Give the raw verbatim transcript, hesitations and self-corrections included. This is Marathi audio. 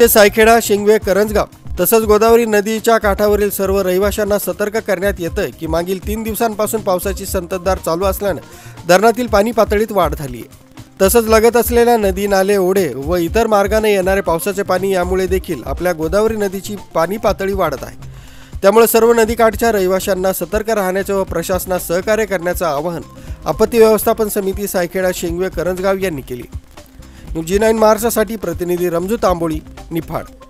ते सायखेडा, शिंगवे, करंजगाव तसंच गोदावरी नदीच्या काठावरील सर्व रहिवाशांना सतर्क करण्यात येतं की मागील तीन दिवसांपासून पावसाची संततधार चालू असल्याने धरणातील पाणी पातळीत वाढ झाली आहे। तसंच लगत असलेल्या नदी, नाले, ओढे व इतर मार्गाने येणारे पावसाचे पाणी यामुळे देखील आपल्या गोदावरी नदीची पाणी पातळी वाढत आहे। त्यामुळे सर्व नदीकाठच्या रहिवाशांना सतर्क राहण्याचे व प्रशासनास सहकार्य करण्याचे आवाहन आपत्ती व्यवस्थापन समिती सायखेडा, शिंगवे, करंजगाव यांनी केले। न्यूज जी नाईन महाराष्ट्रासाठी प्रतिनिधी रमजू तांबोळी, निफाड।